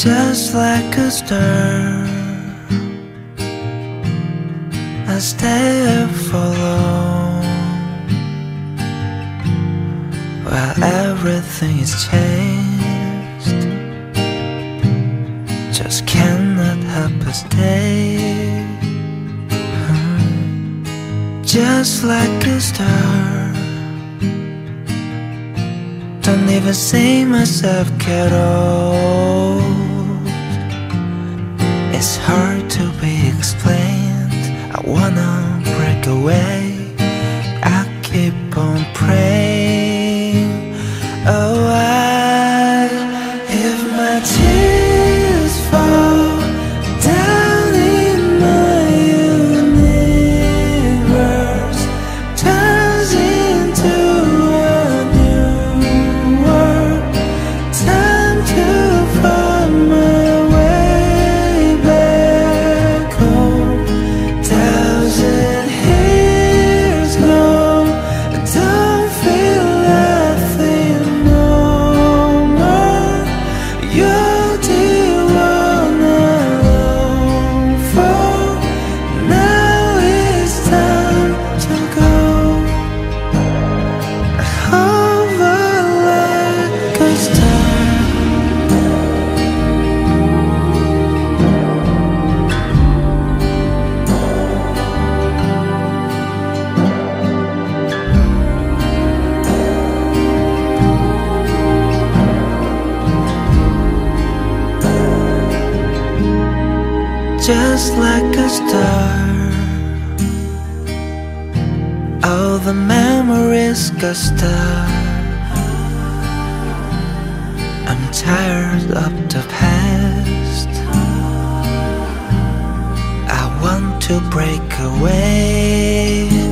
Just like a star, I stay up for long, while everything is changed. Just cannot help but stay. Just like a star, don't even see myself get old. It's hard to be explained. I wanna break away. I keep on praying. Oh, if my tears fall down in my universe, turns into a new world, time to find my way back home. 1,000 years gone, I don't feel nothing no more. You're the one I long for. Now it's time to go. Over like a star. Just like a star, all the memories got stuck. I'm tired of the past. I want to break away.